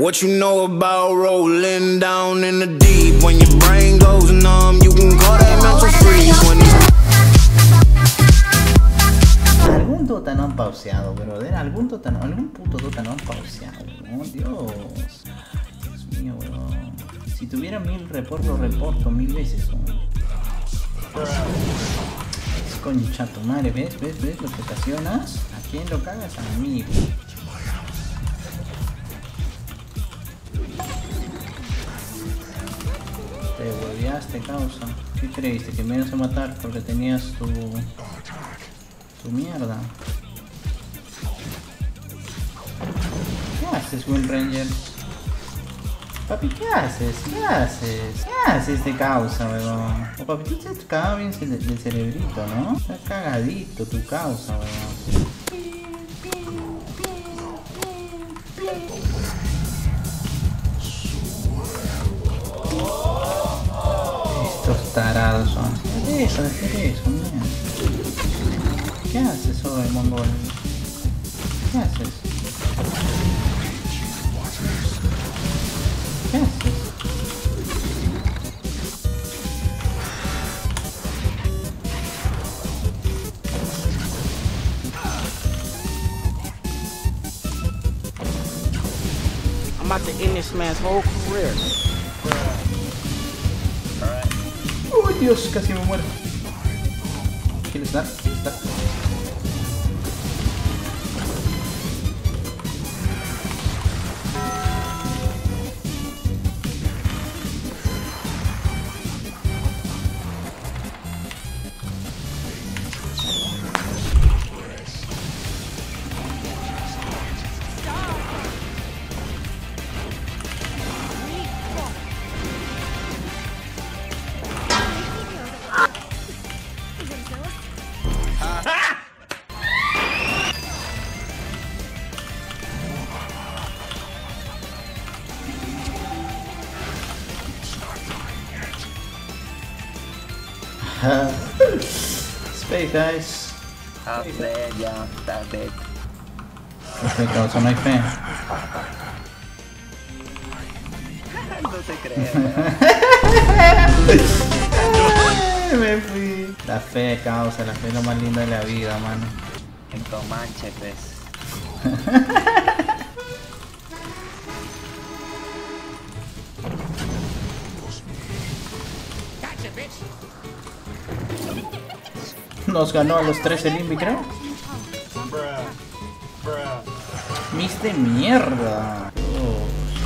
What you know about rolling down in the deep? When your brain goes numb, you can call that mental freeze. When algún Dota no han pauseado, brother. Algún puto Dota no han pauseado. Oh, Dios. Dios mío, weón. Si tuviera 1000 reports, lo reporto 1000 veces. Es concha tu madre, ¿ves lo que ocasionas? ¿A quién lo cagas? A mí. Te hueveaste, causa. ¿Qué creíste? ¿Que me ibas a matar porque tenías tu mierda? ¿Qué haces, Wind Ranger? Papi, ¿qué haces? ¿Qué haces? ¿Qué haces de causa, weón? O papi, tú te cagado bien del cerebrito, ¿no? Está cagadito tu causa, weón. Estos tarados son. Deja de hacer eso, mierda. ¿Qué haces hoy, mongol? ¿Qué haces? ¿Qué haces? I'm about to end this man's whole career. ¡Uy, Dios! Casi me muero. ¿Quieres dar? ¿Quieres dar? Space, guys. I'm dead, yeah, está dead. Perfecto, causa, no hay fe. No te creo. Me fui. La fe, causa, la fe es lo más lindo de la vida, mano. En Comanche, pues. Nos ganó a los 3 el Invi, creo. Mis de mierda. Oh.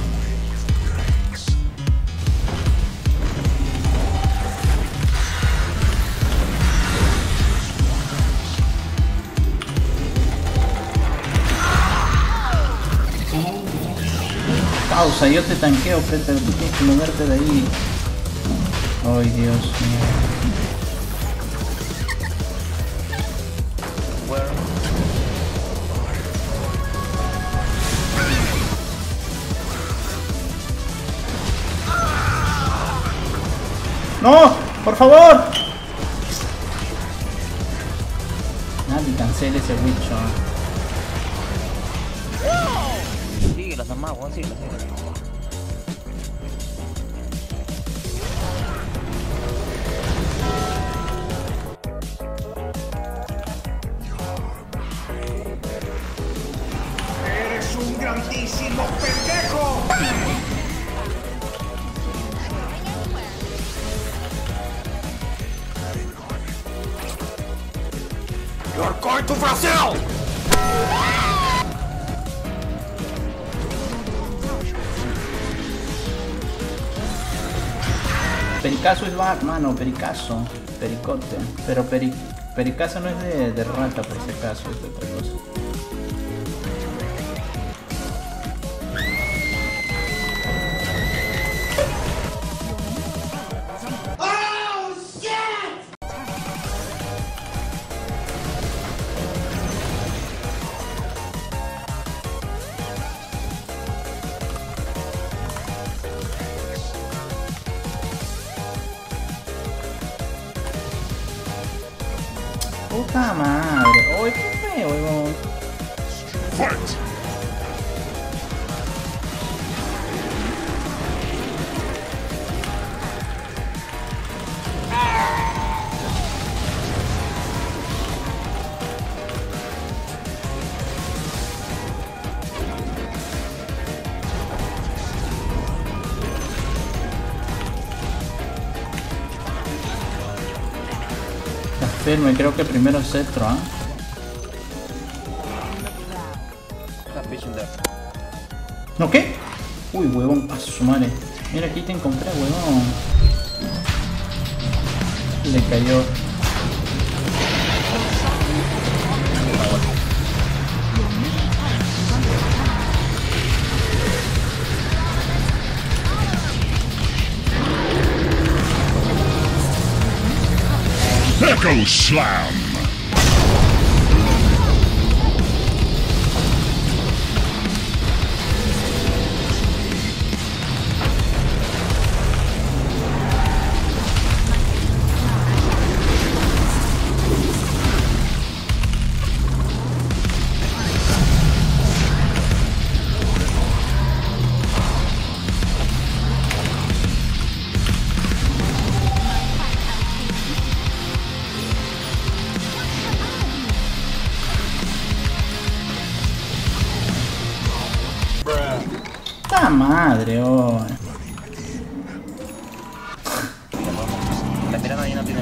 Causa, yo te tanqueo, pero tú tienes que moverte de ahí. Ay, Dios mío. ¡No! ¡Por favor! Nadie cancele ese bicho. Síguelo, nomás, weón, síguelo. ¡Eres un grandísimo pendejo! You're going to Brazil! Pericazo es bad, mano, pericazo. Pericote. Pero pericazo no es de rata, por si acaso, es de otra cosa. Puta madre. Oye, ¿qué fue, huevón? Firme, creo que primero es cetro, ¿ah? ¿No qué? Uy, huevón, a su madre. Mira, aquí te encontré, huevón. Le cayó. Echo Slam! ¡Ah, madre! Oh. La mirada ahí no tiene.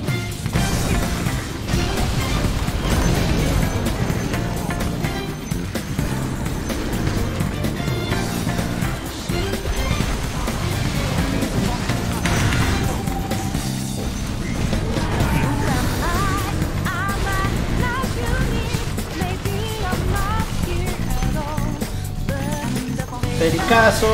¡Pericazo!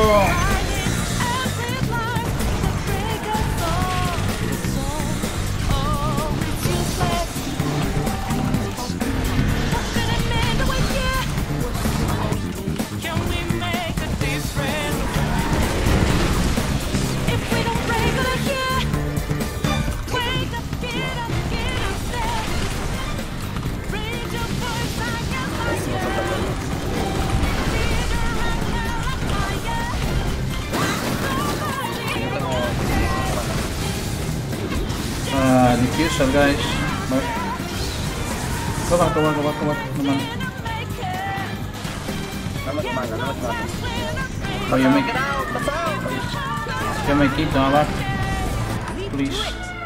Diffuser, guys. Go back. No man. Oh, yo me quito, abajo. Please.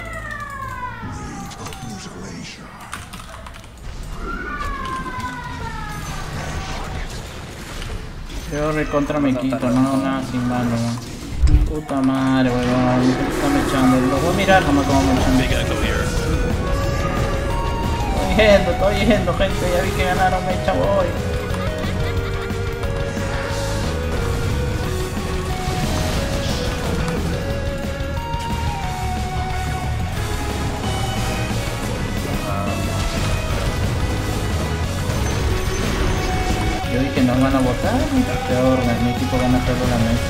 Yo recontra me quito, no, nada sin mano, man. Puta madre, weón. Está mechando. Lo voy a mirar nomás como mechando. Estoy yendo, gente. Ya vi que ganaron mecha, voy. Yo dije no van a votar. Peor, mi equipo gana todo la mesa.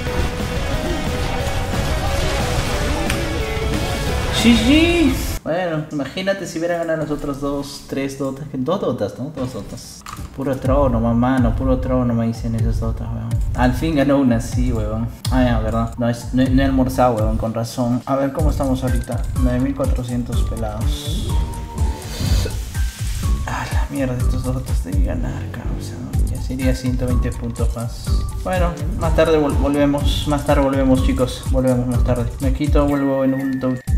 GG. Bueno, imagínate si hubiera ganado los otros 3 dotas. 2 dotas, ¿no? 2 dotas. Puro trono, mano. Puro trono me dicen esos dotas, weón. Al fin ganó una, sí, weón. Ah, ya, verdad. No he almorzado, weón, con razón. A ver cómo estamos ahorita. 9400 pelados. Ah, la mierda, estos dotas de ganar, cabrón. Ya sería 120 puntos más. Bueno, más tarde volvemos. Más tarde volvemos, chicos. Volvemos más tarde. Me quito, vuelvo en un